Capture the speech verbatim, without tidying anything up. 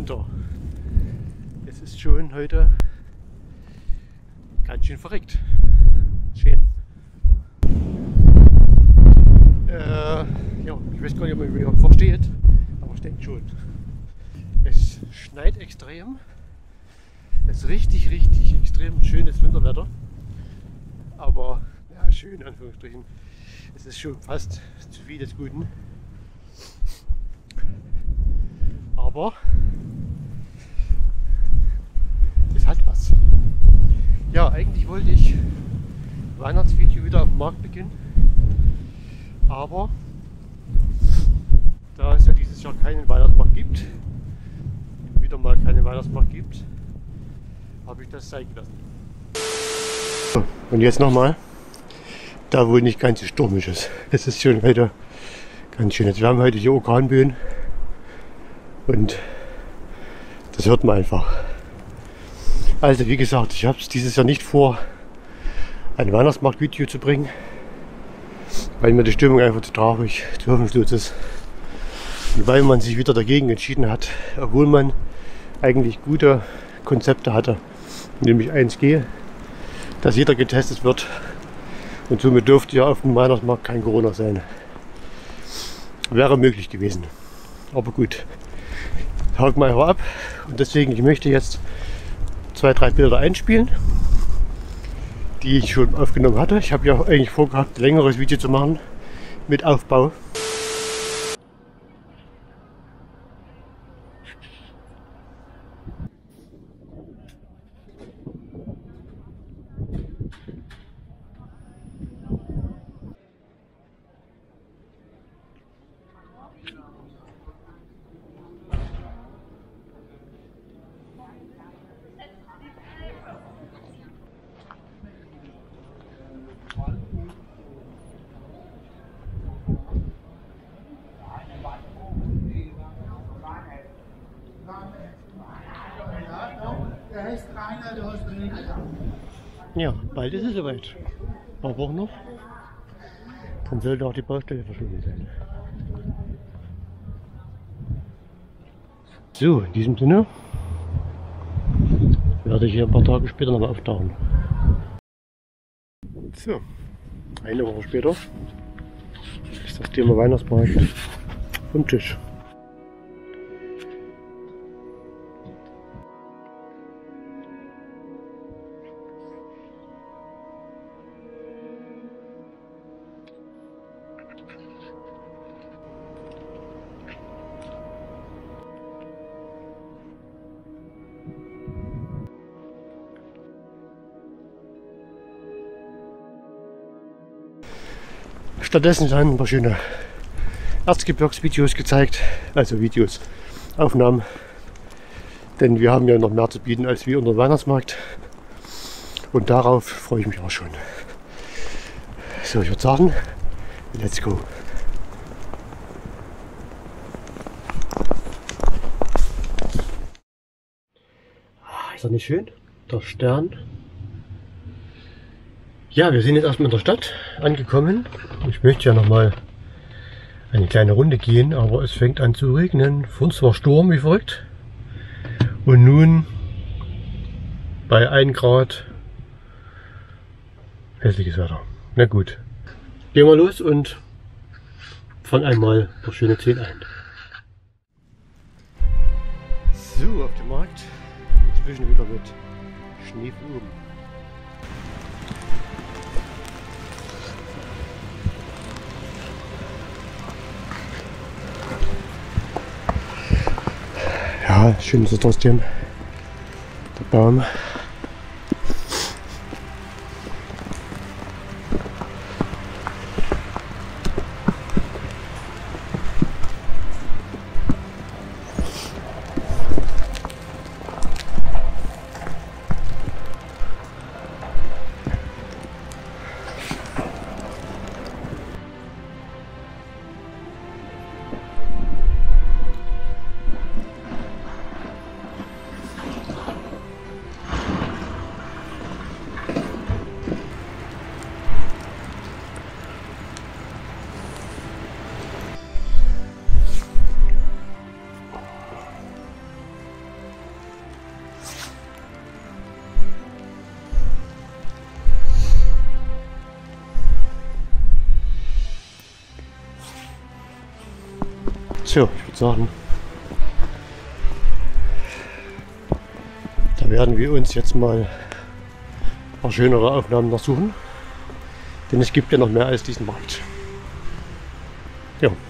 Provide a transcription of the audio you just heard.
Winter. Es ist schon heute ganz schön verrückt. Schön. Äh, ja, ich weiß gar nicht, ob man überhaupt versteht, aber ich denke schon. Es schneit extrem. Es ist richtig, richtig extrem schönes Winterwetter. Aber, ja, schön in Anführungsstrichen. Es ist schon fast zu viel des Guten. Aber es hat was. Ja, eigentlich wollte ich Weihnachtsvideo wieder auf dem Markt beginnen. Aber da es ja dieses Jahr keinen Weihnachtsmarkt gibt, wieder mal keinen Weihnachtsmarkt gibt, habe ich das sein gelassen. Und jetzt nochmal, da wo nicht ganz so stürmisch ist. Es ist schon heute ganz schön. Wir haben heute hier Orkanböen und das hört man einfach. Also wie gesagt, ich habe es dieses Jahr nicht vor, ein Weihnachtsmarkt-Video zu bringen, weil mir die Stimmung einfach zu traurig, zu hoffnungslos ist. Und weil man sich wieder dagegen entschieden hat, obwohl man eigentlich gute Konzepte hatte, nämlich eins G, dass jeder getestet wird und somit dürfte ja auf dem Weihnachtsmarkt kein Corona sein. Wäre möglich gewesen, aber gut, haken wir einfach ab und deswegen, ich möchte jetzt zwei, drei Bilder einspielen, die ich schon aufgenommen hatte. Ich habe ja eigentlich vorgehabt, ein längeres Video zu machen mit Aufbau. Ja, bald ist es soweit. Ein paar Wochen noch. Dann sollte auch die Baustelle verschwunden sein. So, in diesem Sinne werde ich hier ein paar Tage später nochmal auftauchen. So, eine Woche später ist das Thema Weihnachtsmarkt vom Tisch. Stattdessen dann ein paar schöne Erzgebirgsvideos gezeigt, also Videos, Aufnahmen, denn wir haben ja noch mehr zu bieten als wir unter Weihnachtsmarkt und darauf freue ich mich auch schon. So, ich würde sagen, let's go! Ist das nicht schön? Der Stern. Ja, wir sind jetzt erstmal in der Stadt angekommen. Ich möchte ja noch mal eine kleine Runde gehen, aber es fängt an zu regnen. Vorhin war Sturm wie verrückt. Und nun bei ein Grad hässliches Wetter. Na gut, gehen wir los und fangen einmal ein paar schöne Zehen ein. So, auf dem Markt. Inzwischen wieder mit Schnee oben. Ja, schön ist es trotzdem. Der Baum. So, ich würde sagen, da werden wir uns jetzt mal ein paar schönere Aufnahmen noch suchen. Denn es gibt ja noch mehr als diesen Markt. Ja.